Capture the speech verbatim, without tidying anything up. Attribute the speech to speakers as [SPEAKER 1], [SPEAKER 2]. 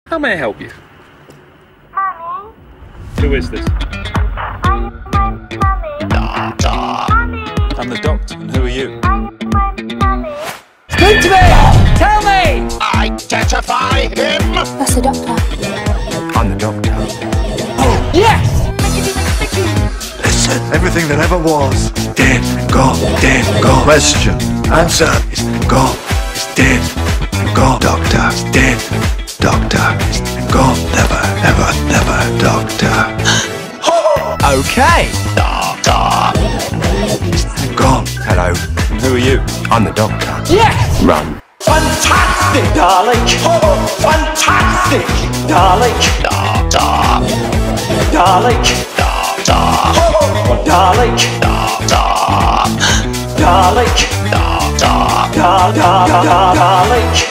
[SPEAKER 1] How may I help you?
[SPEAKER 2] Mommy?
[SPEAKER 1] Who is this?
[SPEAKER 2] Are you my mommy?
[SPEAKER 3] Doctor.
[SPEAKER 2] Mommy?
[SPEAKER 3] I'm the doctor, and who are you?
[SPEAKER 2] Are you my mommy?
[SPEAKER 4] Speak to me! Tell me!
[SPEAKER 3] Identify him!
[SPEAKER 5] That's the doctor.
[SPEAKER 3] I'm the doctor.
[SPEAKER 4] Oh, yes!
[SPEAKER 3] Listen, everything that ever was, dead, gone, dead, gone. Question, answer, is gone, is dead, gone. Doctor, is dead, doctor, is gone. Never, ever, never, doctor.
[SPEAKER 4] Okay.
[SPEAKER 3] Doctor. Gone. Hello. Who are you? I'm the doctor.
[SPEAKER 4] Yes!
[SPEAKER 3] Run.
[SPEAKER 4] Fantastic, darling! Oh, fantastic, darling!
[SPEAKER 3] Doctor.
[SPEAKER 4] Darling!
[SPEAKER 3] Doctor.
[SPEAKER 4] Oh, darling!
[SPEAKER 3] Doctor.
[SPEAKER 4] Darling!
[SPEAKER 3] Doctor.
[SPEAKER 4] Dar, dar, dar, darling!